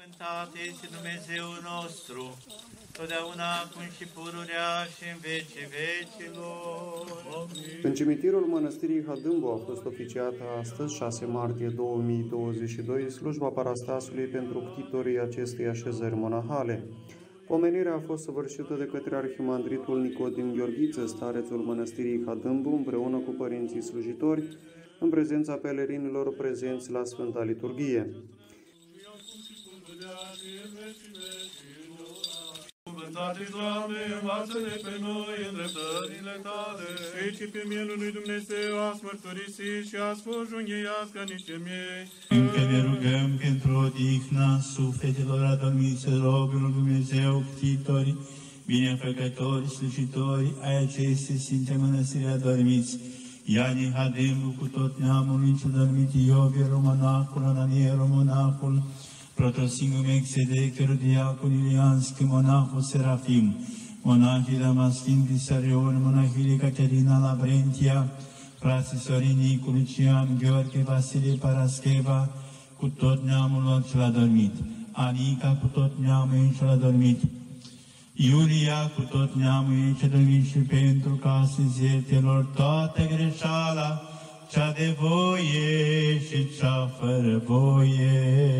Binecuvântat este Dumnezeul nostru, totdeauna, acum și pururea și în vecii vecilor. În cimitirul mănăstirii Hadâmbu a fost oficiată astăzi, 6 martie 2022, slujba parastasului pentru ctitorii acestei așezări monahale. Pomenirea a fost săvârșită de către arhimandritul Nicodim Gheorghiță, starețul mănăstirii Hadâmbu, împreună cu părinții slujitori, în prezența pelerinilor prezenți la Sfânta Liturghie. Cuvântate, Doamne, învață-ne pe noi în dreptările Tale. Și pe mielul lui Dumnezeu ați mărturisit și ați fost încheiați ca niște miei. Încă ne rugăm pentru odihna sufletelor adormiți, robilor lui Dumnezeu, ctitori, binefăcători, slujitori ai acestei sfinte mănăstiri adormiți. Iani Hadâmbu cu tot neamul lui ce dormit, Iovie, monahul, Ananiero, monahul, Protosingu Mexedec, Diacon Ilianschi, monahul Serafim, monahii Damaschin Pisarion, monahii Caterina Labrentia, frații Sorin Nicu, Lucian, Gheorghe, Vasile Parascheva, cu tot neamul lor ce l-a dormit, Anica cu tot neamul ei ce l-a dormit, Iulia cu tot neamul ei ce-a dormit și pentru ca sfântelor toată greșeala, cea de voie și cea fără voie.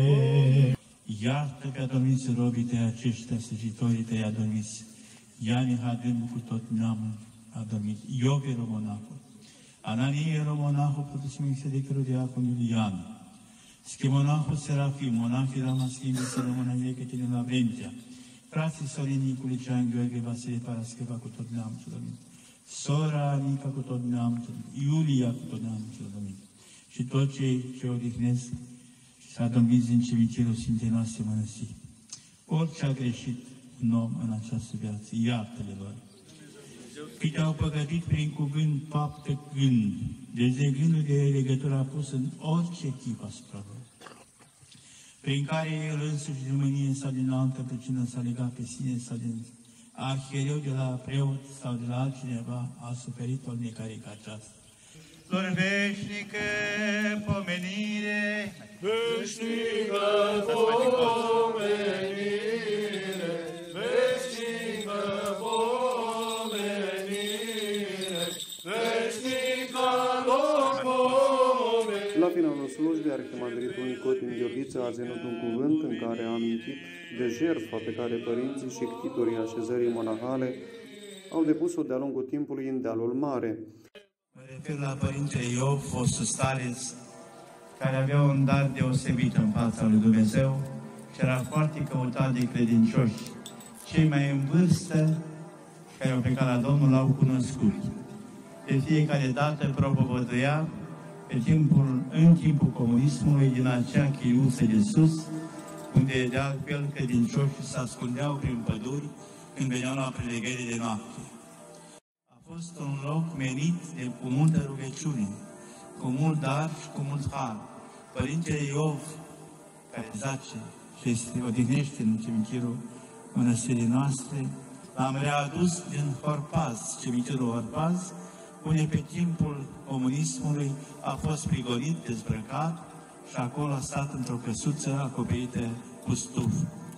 Iartă pe adormiți robii tăi aceștia, slujitorii tăi adormiți. Iani Hadâmbu cu tot neamul adormit. Iovie monahul, Ananie monahul, Protosimul Xedecărul Diacon Iulian, Schimonahul Serafim, monahii Damaschin, Bisără, monahii Caterina Labrentia, frații Sorin Nicu, Lucian, Gheorghe, Vasile Parascheva cu tot neamul ce dormit. Sora Anica cu tot neamul, Iulia cu tot neamul cel dormit. Și toți cei ce odihnesc și s-a dormit în cimitirul Sfintei noastre mănăstiri. Orice a greșit un om în această viață, iartă-le lor. Câte au păcătit prin cuvânt, faptă, gând, dezlegându de legătura pusă în orice chip asupra lor, prin care el însuși din mânie sau din altă pricină s-a legat pe sine sau din arhiereu de la preot sau de la altcineva a suferit o necare ca aceasta. Lor veșnică pomenire, Veșnică pomenire, veșnică pomenire, veșnică pomenire. La finalul slujbei, arhimandritul Nicodim Gheorghiță a ținut un cuvânt în care a amintit de jertfa pe care părinții și ctitorii așezării monahale au depus-o de-a lungul timpului în dealul mare. Mă refer la Părintele Iov, fostul stareț, care avea un dar deosebit în fața lui Dumnezeu și era foarte căutat de credincioși. Cei mai în vârstă care au plecat la Domnul l-au cunoscut. De fiecare dată propovăduia în timpul comunismului din acea cheiuță de sus, unde de altfel credincioșii se ascundeau prin păduri când veneau la prelegări de noapte. A fost un loc menit cu multă rugăciune, cu mult dar și cu mult har. Părintele Iov, care zace și se odihnește în cimitirul mănăstirii noastre, l-am readus din Horpaz, cimitirul Horpaz, unde pe timpul comunismului a fost prigonit, dezbrăcat și acolo a stat într-o căsuță acoperită cu stuf.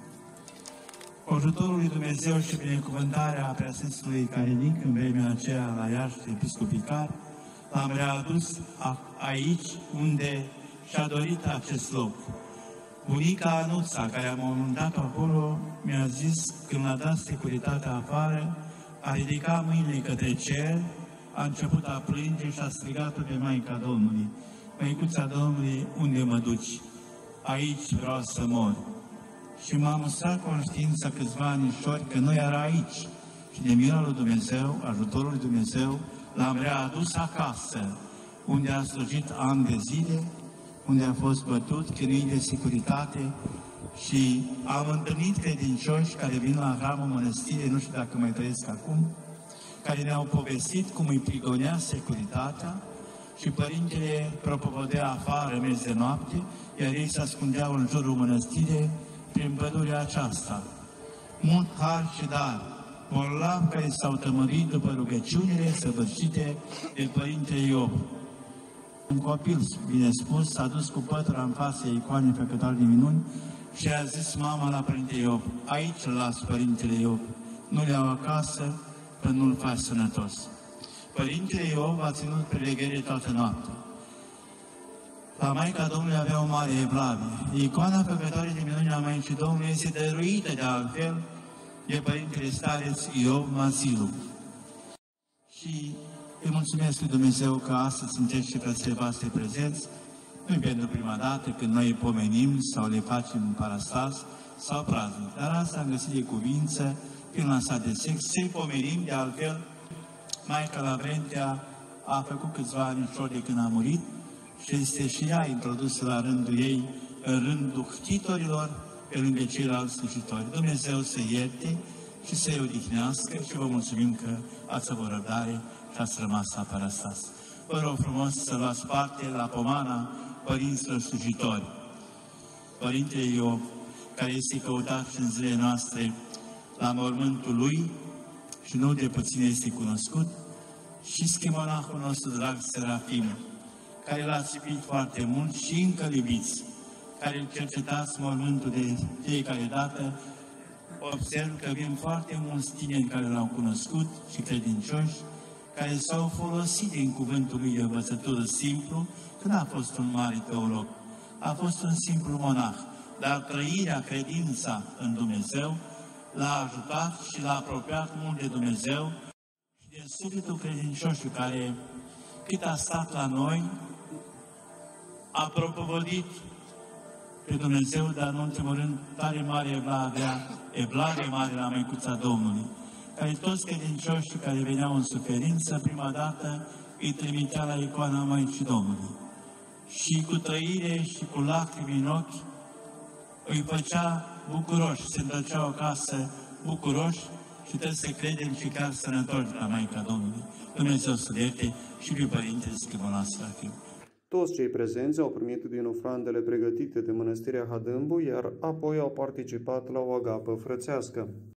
Cu ajutorul lui Dumnezeu și binecuvântarea Preasfințitului Carinic în vremea aceea la Iași, episcopicar, l-am readus aici unde și-a dorit acest loc. Bunica Anuța, care a mormântat acolo, mi-a zis, când l-a dat securitatea afară, a ridicat mâinile către cer, a început a plânge și a strigat-o pe Maica Domnului. Măicuța Domnului, unde mă duci? Aici vreau să mor. Și m-a mustrat conștiința câțiva anișori că nu era aici. Și de mila lui Dumnezeu, ajutorul lui Dumnezeu, l-am readus acasă, unde a slujit ani de zile, unde a fost bătut, chinuit de securitate și am întâlnit credincioși care vin la hramul mănăstirii, nu știu dacă mai trăiesc acum, care ne-au povestit cum îi prigonea securitatea și părintele propovădea afară mers de noapte, iar ei se ascundeau în jurul mănăstirii prin pădurea aceasta. Mult har și dar, bolnavi care s-au tămărit după rugăciunile săvârșite de Părintele Iov. Un copil, bine spus, s-a dus cu pătura în fața icoanei Făcătoare de minuni Și a zis mama la Părinte Iov, aici îl las Părintele Iov, nu le iau acasă, că nu-l faci sănătos. Părintele Iov a ținut preleghere toată noaptea. La Maica Domnului avea o mare evlavie. Icoana făcătoare de minuni a Maicii Domnului este dăruită de altfel de Părintele Stareț Iov Mazilu. Și îi mulțumesc lui Dumnezeu că astăzi sunteți și frățile voastre prezenți, nu pentru prima dată când noi îi pomenim sau le facem în parastas sau praznic, dar asta am găsit de cuvință prin lansat de sex, să-i pomenim de altfel. Maica Lavrentia a făcut câțiva anișori de când a murit și este și ea introdusă la rândul ei, în rândul ctitorilor, pe lângă ceilalți slujitori. Dumnezeu să ierte și să-i odihnească și vă mulțumim că ați avut răbdare și ați rămas la parastas. Vă rog frumos să luați parte la pomana părinților slujitori. Părintele Iov, care este căutat și în zilele noastre la mormântul lui și nu de puțin este cunoscut, și schimonahul nostru drag Serafim, care l-ați iubit foarte mult și încă iubiți, care îl cercetați mormântul de fiecare dată, observ că vin foarte mulți tineri care l-au cunoscut și credincioși, care s-au folosit din cuvântul lui de învățătură simplu, că n-a fost un mare teolog, a fost un simplu monah, dar trăirea, credința în Dumnezeu l-a ajutat și l-a apropiat mult de Dumnezeu și de sufletul credincioșului care, cât a stat la noi, a propovădit pe Dumnezeu, dar nu în primul rând tare mare evlavie mare la Măicuța Domnului, care toți credincioșii care veneau în suferință, prima dată îi trimitea la icoana Maicii Domnului. Și cu trăire și cu lacrimi în ochi îi făcea bucuroși, se întorceau acasă bucuroși și trebuie să credem și chiar sănătoși la Maica Domnului. Dumnezeu să ierte și pe Părintele Schimonah Serafim. Toți cei prezenți au primit din ofrandele pregătite de Mănăstirea Hadâmbu, iar apoi au participat la o agapă frățească.